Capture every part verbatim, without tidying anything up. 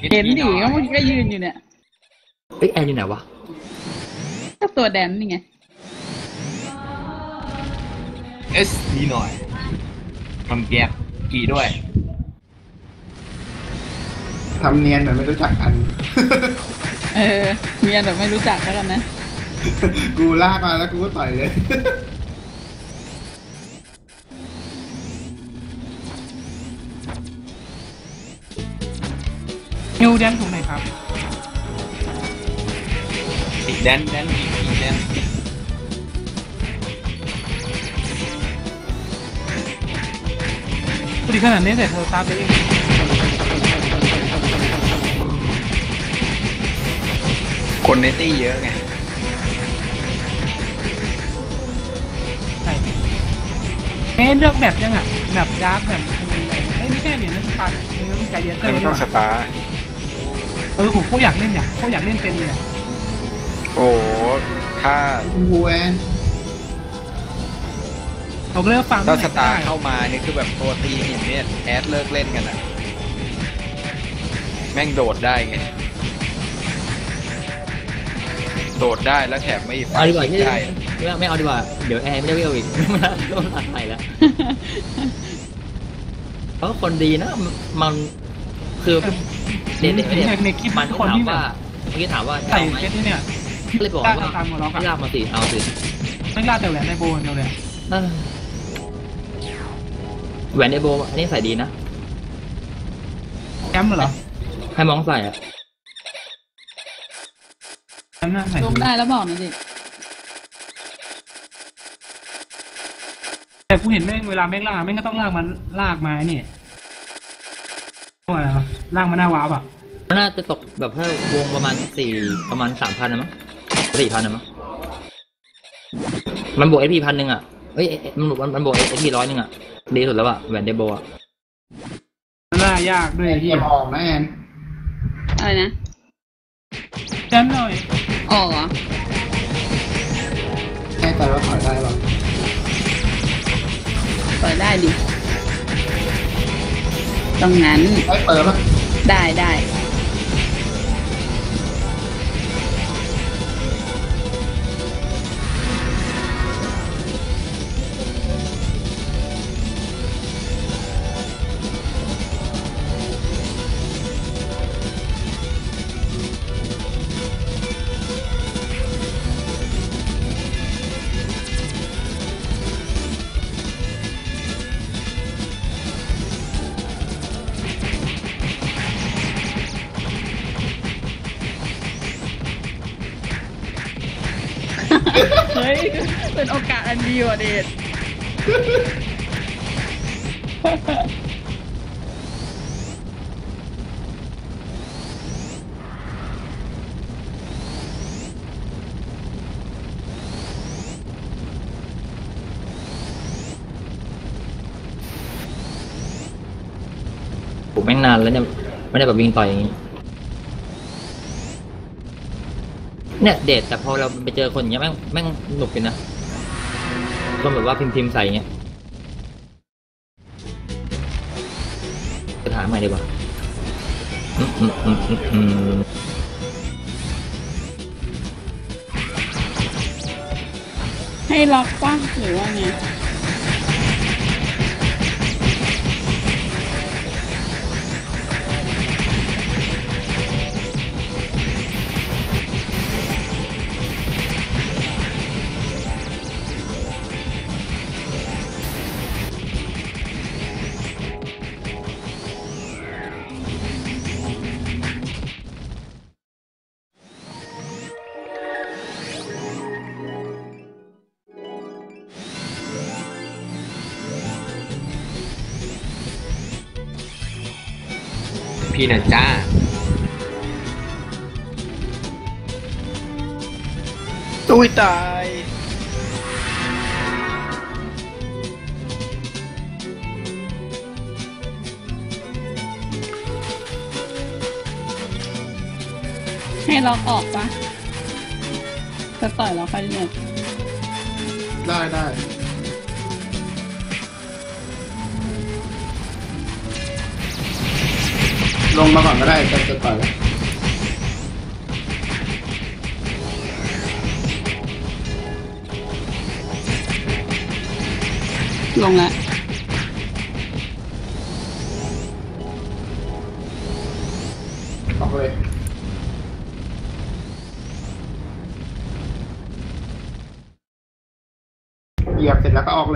เห็นดิเขาเมื่อกี้ก็ยืนอยู่เนี่ยเอ้ยแอนอยู่ไหนวะก็ตัวแดนนี่ไงเอสดีหน่อยทำแก๊กกี่ด้วยทำเนียนเหมือนไม่รู้จักกันเออเมียแต่ไม่รู้จักแล้วกันนะกูลากมาแล้วกูก็ต่อยเลยนิวแดนตรงไหนครับอีกแดนแดนอีกอีกแดนพอดีขนาดนี้แต่เธอตามไปเองคนในตี้เยอะไงเอ๊ะเลือกแบบยังอ่ะแบบดาร์กแบบเอ้ยไม่ใช่เนี่ยนั่นตัดนี่ต้องใจเย็นเตอร์ไม่ต้องสตาร์เออผมก็อยากเล่นเนี่ยก็อยากเล่นเป็นเลยโอ้ถ้าบูแอนเราเลิกฟังถ้าสตาร์เข้ามาเนี่ยคือแบบตัวตีหินเนี่ยแอดเลิกเล่นกันอ่ะแม่งโดดได้ไงโดดได้แล้วแถมไม่เอาดีกว่าไม่ได้ไม่เอาดีกว่าเดี๋ยวแอร์ไม่ได้เวลอีกมันก็ตัดไปแล้วเพราะคนดีนะมันคือเด็กๆเนี่ยมันถามว่าเมื่อกี้ถามว่าใส่เก็ตเนี่ยเลยบอกว่าไม่ลากมาสิเอาสิไม่ลากแต่แหวนในโบนเราเลยแหวนในโบอันนี้ใส่ดีนะแอมเหรอให้มองใส่อะลงได้แล้วบอกหน่อยดิแต่กูเห็นแม่งเวลาแม่งลากแม่งก็ต้องลากมันลากมาเนี่ยอะไรวะลากมาหน้าวาร์ปอ่ะน่าจะตกแบบแค่วงประมาณสี่ประมาณสามพันนะมั้งสี่พันนะมั้งมันบวกเอพีพันหนึ่งอ่ะเอ้ยมันบวกมันบวกเอพีร้อยหนึ่งอ่ะดีสุดแล้วอ่ะแหวนเดโบอ่ะน่ายากด้วยที่ออกนะแอนอะไรนะแจมหน่อยออกเหรอแน่ใจว่าถอยได้หรอเปิดได้ดิตรงนั้นได้เปิดปะได้ได้เฮ้ยเป็นโอกาสอันดีว่ะเดชผมแม่งนานแล้วเนี่ยไม่ได้แบบวิ่งต่อยอย่างนี้เนี่ยเดทแต่พอเราไปเจอคนอย่างเงี้ยแม่งแม่งหนุกกันนะคนแบบว่าพิมพ์พิมพ์ใส่เงี้ยจะถามใหม่ดีกว่าให้ล็อกป่ะหรือว่าไงพี่นะจ้าตุ้ยตายให้ล็อกออกปะจะต่อยเราไปเนี่ยได้ได้ลงมาก่อนก็ได้จะจะต่อยแล้วลงแล้วออกเลยเหยียบเสร็จแล้วก็ออกเลย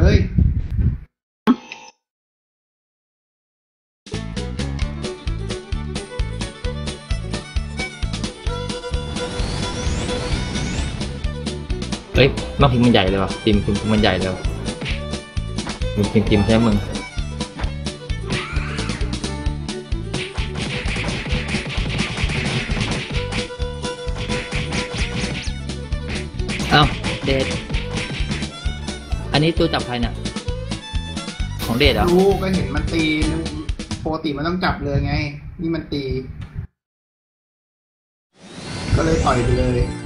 เฮ้ยบางพิมพ์มันใหญ่เลยว่ะพิมพ์พิมพ์มันใหญ่เลยว่ะพิมพ์พิมพ์พิมพ์ใช่ไหมมึงเอ้าเดทอันนี้ตัวจับใครเนี่ยของเดทเหรอรู้ก็เห็นมันตีปกติมันต้องจับเลยไง นี่มันตี ก็เลยต่อยไปเลย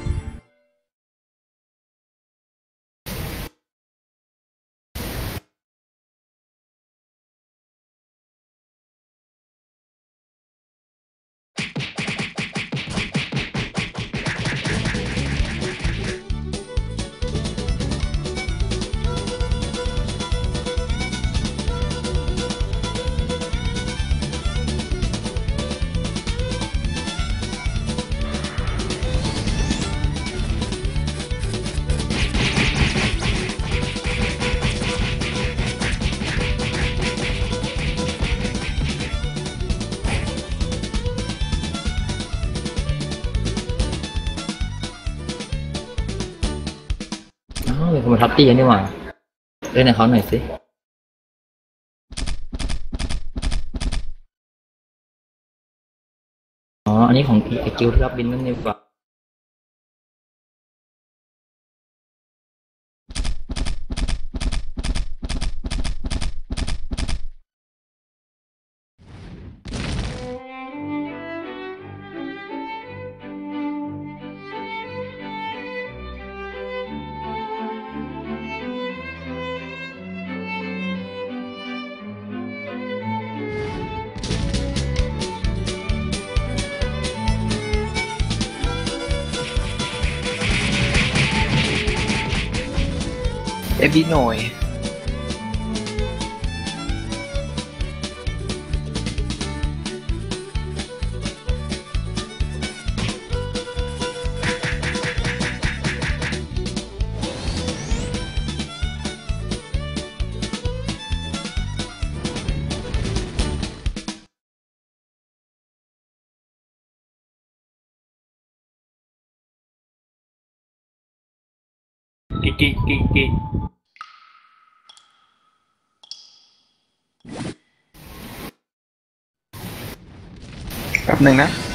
อ้าวเป็นคนมาทับตีกันนี่หว่าเล่นในเขาหน่อยสิอ๋ออันนี้ของไอ้กิลที่รับบินนั่นนี่หว่าเอฟดีหน่อยกิกิกิกิแป๊บหนึ่งนะ